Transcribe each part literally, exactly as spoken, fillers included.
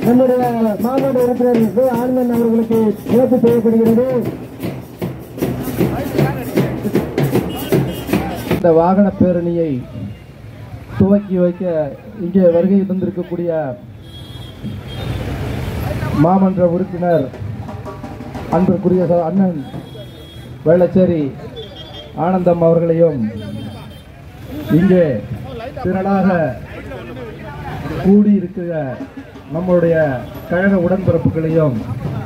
நம்முடைய மாவட்ட உறுப்பினர் ஆனந்தன் அவர்களுக்கு சிறப்பு செய்யப்படுகிறது. இந்த வாகன பேரணியை துவக்கி வைக்க இங்கே வருகை தந்திருக்கக்கூடிய மாமன்ற உறுப்பினர் அன்பிற்குரிய அண்ணன் வேளச்சேரி ஆனந்தம் அவர்களையும் இங்கே திரளாக கூடியிருக்கிற நம்முடைய கழக உடன்பிறப்புகளையும்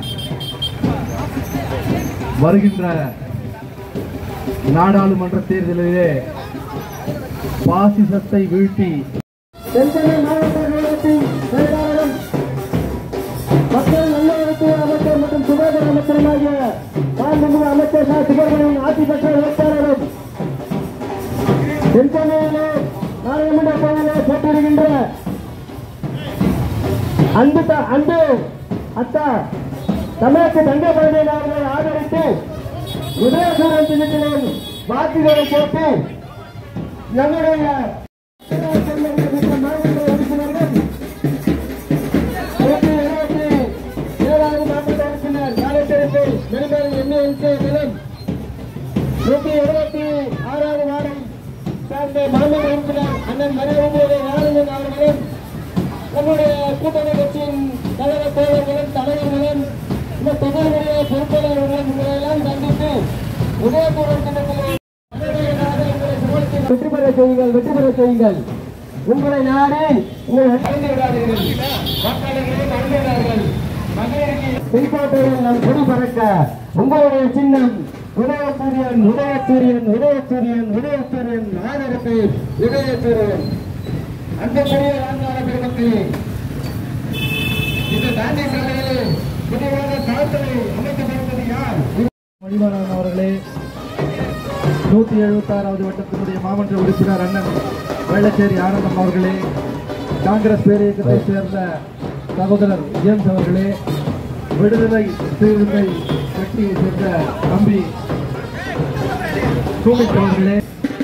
வருகின்ற நாடாளுமன்ற தேர்தலிலே பாசிசத்தை வீழ்த்தி தென்சென்னை மாவட்ட கழகத்தின் செயலாளரும் மக்கள் நல்வாழ்வுத்துறை அமைச்சர் மற்றும் சுகாதார அமைச்சருமாகிய மாண்புமிகு அமைச்சர் ச. சுப்பிரமணியன் ஆட்சி பெற்ற வேட்பாளரும் தென்சென்னையிலே நாடாளுமன்ற தேர்தலில் போட்டியிடுகின்ற அன்பு அன்பு அத்தா தமிழக தங்க பகுதியில் அவர்களை ஆதரித்து உதயசூரன் சின்னத்திலும் வாக்குகளை கேட்டு நம்முடைய மாவட்ட உறுப்பினர்கள் ஏழாவது மாவட்ட உறுப்பினர் காலத்திற்கு மெருமேல் எம்ஏஎன்கே நிலம் நூற்றி எழுபத்தி ஆறாவது வாரம் சார்ந்த மாவட்ட உறுப்பினர் அண்ணன் மரியாதை நாராயணன் அவர்களும் நம்முடைய கூட்டணி கட்சியின் கழக தோழர்களும் தலைவர்களும் இந்த தொகுதியுடைய பொறுப்பாளர்களும் உங்களையெல்லாம் சந்தித்து உதயபூர்வம் திட்டத்தில் வெற்றி பெற செய்யுங்கள் வெற்றி பெற செய்யுங்கள் உங்களை நாடி பின்பற்றோர்கள் நம் கொடி பறக்க உங்களுடைய சின்னம் உதயசூரியன் உதயசூரியன் உதயசூரியன் உதயசூரியன் ஆதரவு உதயசூரியன் அன்புக்குரிய ராஜார பெருமக்களே, இந்த தாண்டி சாலையிலே புதிதாக சாத்தனை அமைக்கப்படுவது யார்? மணிமாறன் அவர்களே, நூத்தி எழுபத்தி ஆறாவது வட்டத்தினுடைய மாவட்ட உறுப்பினர் அண்ணன் வேளச்சேரி ஆனந்தம் அவர்களே, காங்கிரஸ் பேரியக்கத்தை சேர்ந்த சகோதரர் ஜேம்ஸ் அவர்களே, விடுதலை சிறுத்தை கட்சியை சேர்ந்த தம்பி சுமித் அவர்களே,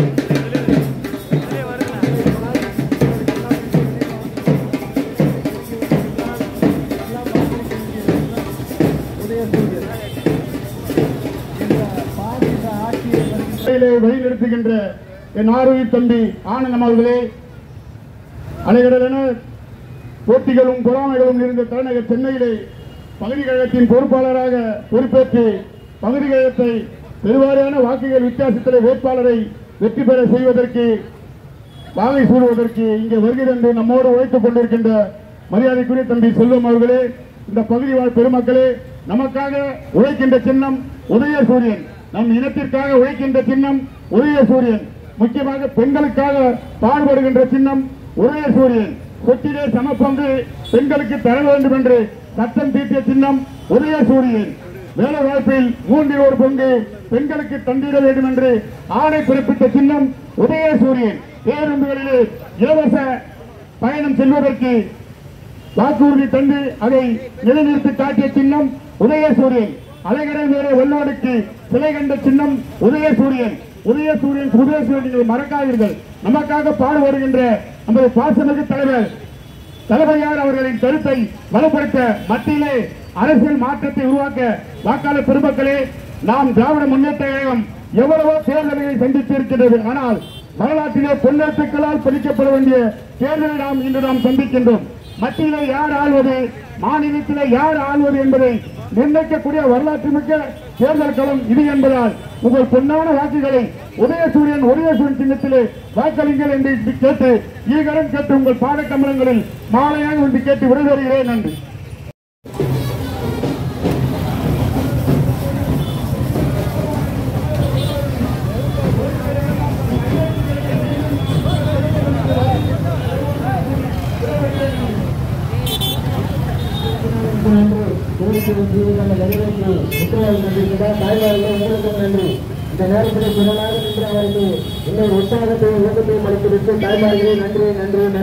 வழிநடத்துகின்ற என் ஆரோக்கிய தம்பி ஆனந்தம் அவர்களே, அலைகடலென போட்டிகளும் பொறாமைகளும் இருந்த தலைநகர் சென்னையிலே பகுதி கழகத்தின் பொறுப்பாளராக பொறுப்பேற்று பகுதி கழகத்தை பெருவாரியான வாக்குகள் வித்தியாசத்தில் வேட்பாளரை வெற்றி பெற செய்வதற்கு வாகை சூடுவதற்கு இங்கே வருகை தந்து நம்மோடு உழைத்துக் கொண்டிருக்கின்ற மரியாதைக்குரிய தம்பி செல்வம் அவர்களே, இந்த பகுதி வாழ் பெருமக்களே, நமக்காக உழைக்கின்ற சின்னம் உதயசூரியன், நம் இனத்திற்காக உழைக்கின்ற சின்னம் உதயசூரியன், முக்கியமாக பெண்களுக்காக பாடுபடுகின்ற சின்னம் உதயசூரியன், சொத்திலே சமப்பங்கு பெண்களுக்கு தர வேண்டும் என்று சட்டம் தீட்டிய சின்னம் உதயசூரியன், வேலை வாய்ப்பில் மூன்றில் ஒரு பங்கு பெண்களுக்கு தந்திட வேண்டும் என்று ஆணை பிறப்பித்த சின்னம் உதயசூரியன், பேருந்துகளிலே இலவச பயணம் செல்வதற்கு வாக்குறுதி தந்து அதை நிலைநிறுத்தி காட்டிய சின்னம் உதயசூரியன், அலைகடல் மேலே வெள்ளோடுக்கு சிலை கண்ட சின்னம் உதயசூரியன், உதயசூரியன் உதயசூரியன் மறக்காதீர்கள். நமக்காக பாடுபடுகின்ற நமது பாசமிகு தலைவர் தளபதியார் அவர்களின் கருத்தை வலுப்படுத்த மத்தியிலே அரசியல் மாற்றத்தை உருவாக்க வாக்காளர் பெருமக்களே, நாம் திராவிட முன்னேற்ற கழகம் எவ்வளவோ தேர்தல்களை சந்தித்திருக்கின்றது. ஆனால் வரலாற்றிலே பொன்னெழுத்துக்களால் பதிக்கப்பட வேண்டிய தேர்தலை நாம் இன்று நாம் சந்திக்கின்றோம். மத்தியிலே யார் ஆள்வது, மாநிலத்திலே யார் ஆள்வது என்பதை நிர்ணயிக்கக்கூடிய வரலாற்று மிக்க தேர்தல் களம் இது என்பதால் உங்கள் பொன்னான வாக்குகளை உதயசூரியன் உதயசூரியன் சின்னத்திலே வாக்களிங்கள் என்று கேட்டு ஈகரம் கேட்டு உங்கள் பாத கமலங்களில் மாலையாக ஒன்று கேட்டு விடைபெறுகிறேன். நன்றி. நன்றி. இந்த நேரத்தில் திறனாக நின்று அவருக்கு இன்னொரு உற்சாகத்தையும் ஊக்கத்தையும் அளித்திருக்கு தாய்மார்களே, நன்றி நன்றி.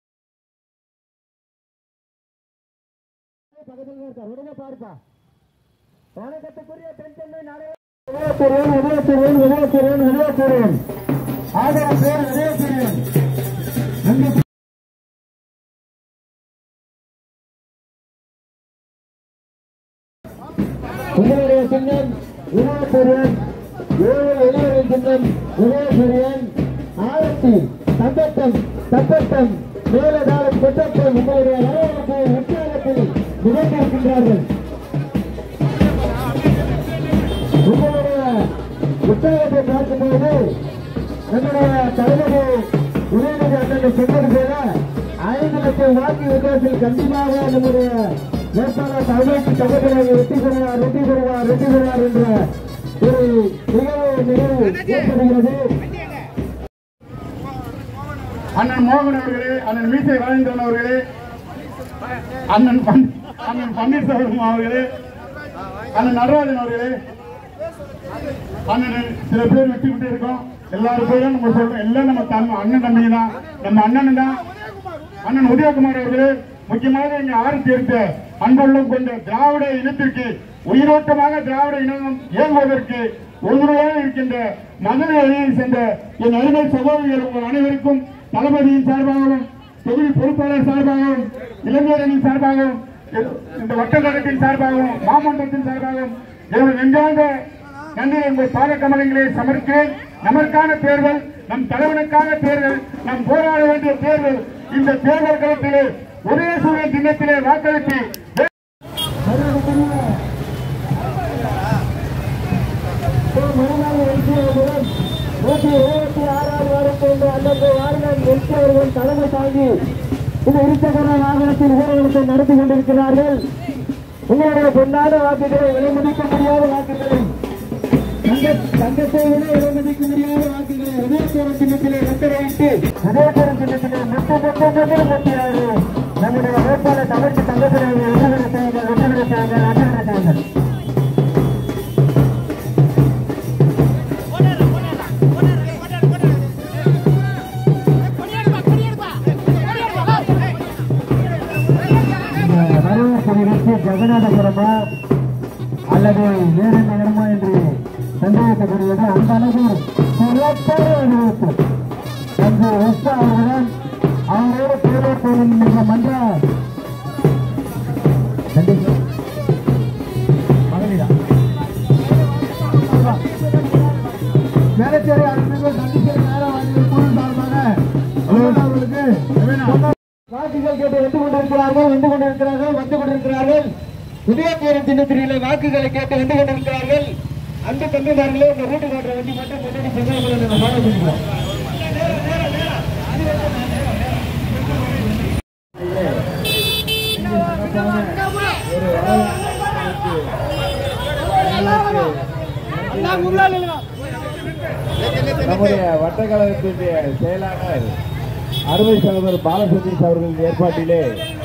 பக்கத்தில் உடனே பாருப்பா. வணக்கத்துக்குரிய தென்சென்னை உதயசூரியன் உதயசூரியன் உதயசூரியன் உதயசூரியன் ஆதரவு பேர் உதயசூரியன். உங்களுடைய சின்னம் உதயசூரியன், ஏழு இளைஞரின் சின்னம் உதயசூரியன். ஆயிரத்தி தம்பட்டம் தப்பட்டம் மேலதாரம் கொட்டட்டம் உங்களுடைய வரவேற்பு உற்சாகத்தில் நிகழ்ந்திருக்கின்றார்கள். உங்களுடைய உற்சாகத்தை பார்க்கும்போது நம்முடைய தளபதி உதயநிதி அண்ணன் சொன்னது போல ஐந்து லட்சம் வாக்கு வித்தியாசத்தில் கண்டிப்பாக நம்முடைய வேட்பாளர் தமிழ்நாட்டு சகோதரர் வெற்றி பெறுவார் வெற்றி பெறுவார் வெற்றி பெறுவார் என்ற ஒரு நிகழ்வு நிகழ்வு ஏற்படுகிறது. அண்ணன் மோகன் அவர்களே, அண்ணன் மீசை ராஜேந்திரன் அவர்களே, அண்ணன் அண்ணன் பன்னீர்செல்வம் அவர்களே, அண்ணன் நடராஜன் அவர்களே, அண்ணன் சில பேர் வெற்றி விட்டு இருக்கோம். எல்லாரும் பேரும் நம்ம சொல்றோம். எல்லாம் நம்ம தம் அண்ணன் தம்பி தான், நம்ம அண்ணன் தான். அண்ணன் உதயகுமார் அவர்களே, முக்கியமாக இங்க ஆரத்தி எடுத்த அன்புள்ளம் கொண்ட திராவிட இனத்திற்கு உயிரோட்டமாக திராவிட இனம் இயங்குவதற்கு ஒன்றுவாக இருக்கின்ற மதுரை அணியை சேர்ந்த என் அருமை சகோதரிகள் உங்கள் அனைவருக்கும் தளபதியின் சார்பாகவும் தொகுதி பொறுப்பாளர் சார்பாகவும் இளைஞரணியின் சார்பாகவும் இந்த வட்டக்கழகத்தின் சார்பாகவும் மாமன்றத்தின் சார்பாகவும் எனது நெஞ்சார்ந்த நன்றி உங்கள் பாத கமலங்களை சமர்க்கிறேன். நமக்கான தேர்தல், நம் தலைவனுக்கான தேர்தல், நம் போராட வேண்டிய தேர்தல். இந்த தேர்தல் களத்திலே உதயசூரியன் சின்னத்திலே வாக்களித்து நூற்றி இருபத்தி ஆறாவது வாரத்தை அந்தந்த வாரியம் எம்பி அவர்கள் தலைமை தாங்கி இந்த இருசக்கர வாகனத்தில் ஊர்வலத்தை நடத்தி கொண்டிருக்கிறார்கள். உங்களுடைய பொன்னான வாக்குகளை விலைமதிக்க முடியாத வாக்குகளை தங்கத்தை விட விலைமதிக்க முடியாத வாக்குகளை உதயசூரன் சின்னத்திலே வெட்டரையிட்டு உதயசூரன் சின்னத்திலே முத்து முத்து முத்தியாரு நம்முடைய வேட்பாளர் தமிழ்ச்சி தங்கத்திலே வெற்றிவிட செய்யுங்கள் வெற்றிவிட செய்யுங்கள் வெற்றிவிட செய்யுங்கள். ஜெகநாதபுரமா அல்லது வேறு நகரமா என்று சந்தேகப்படுவது அந்த அளவு சிறப்பான அனுபவத்து அங்கு உஷா அவர்களுடன் அவரோடு பேரப்போரும் என்ற மன்ற மகளிரா வேலைச்சேரி அறிஞர்கள் சந்திக்கிற நேரம் குழு சார்பாக அவர்களுக்கு வாக்குகள் கேட்டு வந்து கொண்டிருக்கிறார்கள் வந்து கொண்டிருக்கிறார்கள் வந்து கொண்டிருக்கிறார்கள் உதயசூரன் சின்னத்திலே வாக்குகளை கேட்டு வந்து கொண்டிருக்கிறார்கள். அந்த தம்பிதாரர்களே இந்த ரூட்டு காட்டுற வண்டி மட்டும் முன்னாடி சென்னை மாற முடியும். நம்முடைய வட்டக்கழகத்தினுடைய செயலாளர் அருமை சகோதரர் பாலசந்தீஷ் அவர்களின் ஏற்பாட்டிலே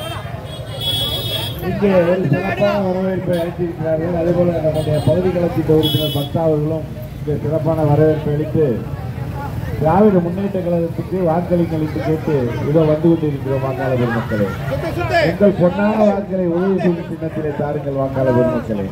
இங்கே ஒரு சிறப்பான வரவேற்பை அளித்திருக்கிறார்கள். அதேபோல நம்முடைய பகுதி கழகத்தின் உறுப்பினர் பக்தா அவர்களும் இங்கே சிறப்பான வரவேற்பை அளித்து திராவிட முன்னேற்ற கழகத்துக்கு வாக்களிங்கள் என்று கேட்டு இதோ வந்து கொண்டிருக்கிறோம். வாக்காளர் பெருமக்களே, எங்கள் பொன்னான வாக்களை உதயசூரன் சின்னத்திலே தாருங்கள். வாக்காளர் பெருமக்களே,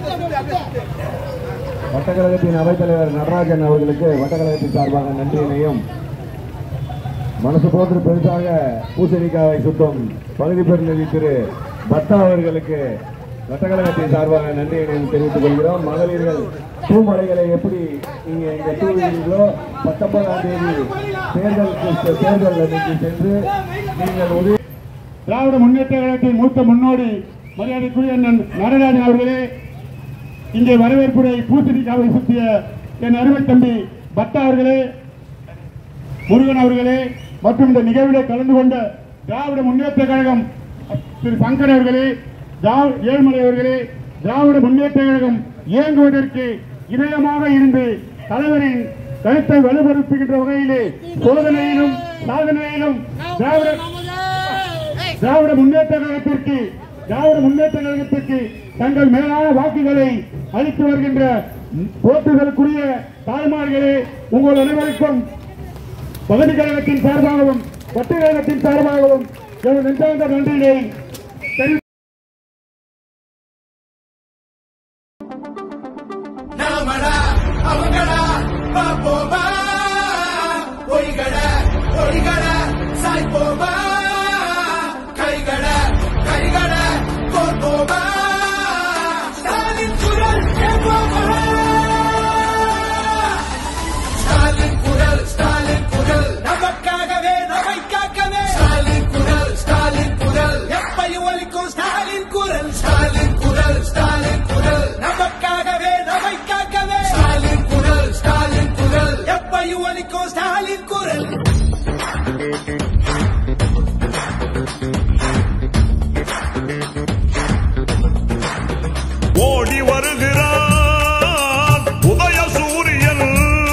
வட்டக்கழகத்தின் அவைத்தலைவர் நடராஜன் அவர்களுக்கு வட்டக்கழகத்தின் சார்பாக நன்றியினையும், மனசு போன்று பெருசாக பூசணிக்காவை சுத்தம் பகுதி பிரதிநிதி திரு பட்டா அவர்களுக்கு வட்டக்கழகத்தின் சார்பாக நன்றியினையும் தெரிவித்துக் கொள்கிறோம். மகளிர்கள் பூமலைகளை எப்படி நீங்க இங்க தூவுகிறீர்களோ பத்தொன்பதாம் தேதி தேர்தலுக்கு தேர்தல் அன்றைக்கு சென்று நீங்கள் உதவி திராவிட முன்னேற்ற கழகத்தின் மூத்த முன்னோடி மரியாதைக்குரிய அண்ணன் நடராஜன் அவர்களே, இங்கே வரவேற்புரை பூசணிக்காவை சுற்றிய என் அருமை தம்பி பட்டா அவர்களே, முருகன் அவர்களே மற்றும் இந்த நிகழ்வில் கலந்து கொண்ட திராவிட முன்னேற்ற கழகம் திரு சங்கர் அவர்களே, ஏழ்மலை அவர்களே, திராவிட முன்னேற்ற கழகம் இயங்குவதற்கு இதயமாக இருந்து தலைவரின் கருத்தை வலுப்படுத்துகின்ற வகையிலே சோதனையிலும் சாதனையிலும் திராவிட திராவிட முன்னேற்ற கழகத்திற்கு திராவிட முன்னேற்ற கழகத்திற்கு தங்கள் மேலான வாக்குகளை அளித்து வருகின்ற போற்றுதலுக்குரிய தாய்மார்களே, உங்கள் அனைவருக்கும் பகுதி கழகத்தின் சார்பாகவும் வட்ட கழகத்தின் சார்பாகவும் எனது நெஞ்சார்ந்த நன்றியை தெரிவித்துக் ஒலிக்கும் ஸ்டாலின் குரல். ஓடி வருகிறார் உதய சூரியன்,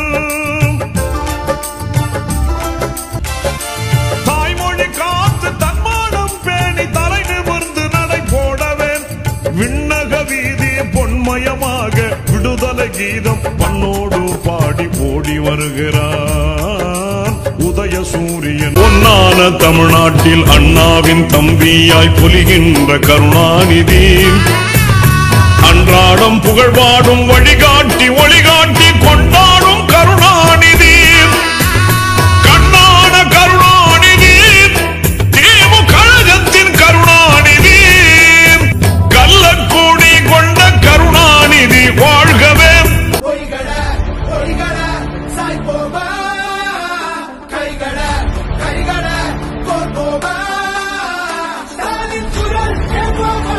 தாய்மொழி காத்து தன்மானம் பேணி தலை நிமிர்ந்து நடை போடவே விண்ணக வீதி பொன்மயமாக விடுதலை கீதம் பண்ணோடு பாடி ஓடி வருகிறார் உதய சூரியன். பொன்னான தமிழ்நாட்டில் அண்ணாவின் தம்பியாய் பொலிகின்ற கருணாநிதி, அன்றாடம் புகழ்பாடும் வழிகாட்டி ஒளிகாட்டி கொண்டாடும் கருணாநிதி, கண்ணான கருணாநிதி, திமுக கழகத்தின் கருணாநிதி, கள்ளக்கூடி கொண்ட கருணாநிதி வாழ்கவே. பொய்கட பொய்கட சாய்போமா, கைகட கைகட கோர்போமா, ஸ்டாலின் குரல் கேட்போமா.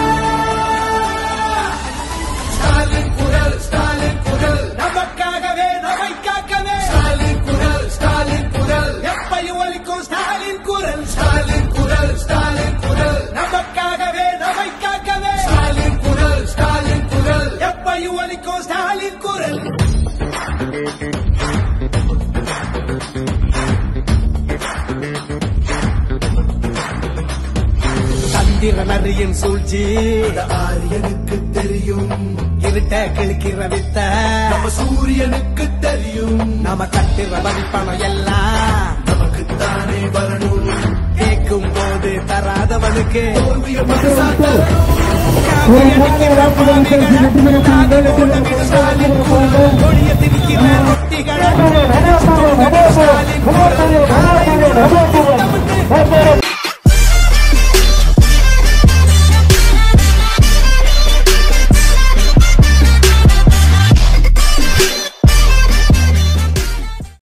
ஸ்டாலின் குரல் ஸ்டாலின் குரல் நமக்காகவே நம்மை காக்கவே. ஸ்டாலின் குரல் ஸ்டாலின் குரல் எப்பையும் ஒலிக்கும் ஸ்டாலின் குரல். ஸ்டாலின் குரல் ஸ்டாலின் குரல் நமக்காகவே நம்மை காக்கவே. ஸ்டாலின் குரல் ஸ்டாலின் குரல் எப்பையும் ஒலிக்கும் ஸ்டாலின் குரல். சந்திரனரியின் சூழ்ச்சி ஆரியனுக்கு தெரியும், இருட்ட கிழக்கிற வித்த நம்ம சூரியனுக்கு தெரியும். நம்ம கட்டுற வரிப்பணம் எல்லாம் நமக்குத்தானே வரணும், கேட்கும் போது தராதவனுக்கு கொடிய திரிக்கிற ரொட்டிகளை